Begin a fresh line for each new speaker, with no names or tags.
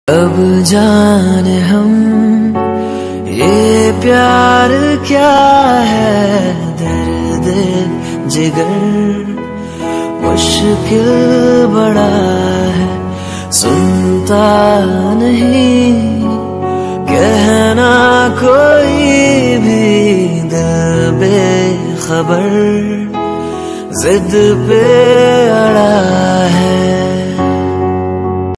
अब जाने हम ये प्यार क्या है, दर्द जिगर मुश्किल बड़ा है, सुनता नहीं कहना कोई भी, दिल बेखबर जिद पे अड़ा है।